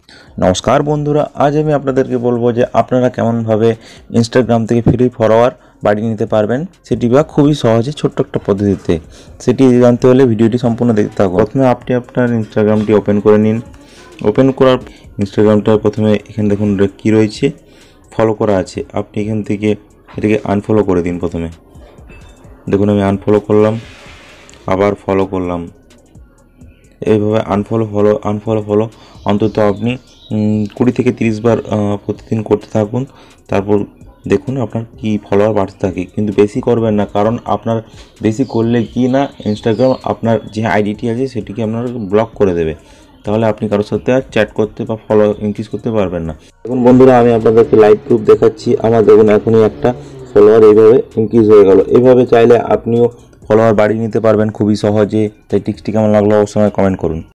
নমস্কার বন্ধুরা, আজ আমি আপনাদেরকে বলবো যে আপনারা কেমনভাবে ইনস্টাগ্রাম থেকে ফ্রি ফলোয়ার বাড়িয়ে নিতে পারবেন, সেটি বা খুবই সহজে ছোট্ট একটা পদ্ধতিতে। সেটি জানতে হলে ভিডিওটি সম্পূর্ণ দেখতে থাকুন। প্রথমে আপনি আপনার ইনস্টাগ্রামটি ওপেন করে নিন। ওপেন করার ইনস্টাগ্রামটা প্রথমে এখানে দেখুন কী রয়েছে, ফলো করা আছে। আপনি এখান থেকে এটাকে আনফলো করে দিন। প্রথমে দেখুন আমি আনফলো করলাম, আবার ফলো করলাম। এইভাবে আনফলো অন্তত আপনি 20 থেকে 30 বার প্রতিদিন করতে থাকুন। তারপর দেখুন আপনার কি ফলোয়ার বাড়তে থাকে, কিন্তু বেশি করবেন না, কারণ আপনার বেশি করলে কি না, ইনস্টাগ্রাম আপনার যে আইডিটি আছে সেটিকে আপনার ব্লক করে দেবে। তাহলে আপনি কারোর সাথে আর চ্যাট করতে বা ফলো ইনক্রিজ করতে পারবেন না। দেখুন বন্ধুরা, আমি আপনাদেরকে লাইভ প্রুফ দেখাচ্ছি। আমার দেখুন এখনই একটা ফলোয়ার এইভাবে ইনক্রিজ হয়ে গেল। এইভাবে চাইলে আপনিও ফলোয়ার বাড়িয়ে নিতে পারবেন খুবই সহজে। তাই টিপসটি কেমন লাগলো অবশ্যই কমেন্ট করুন।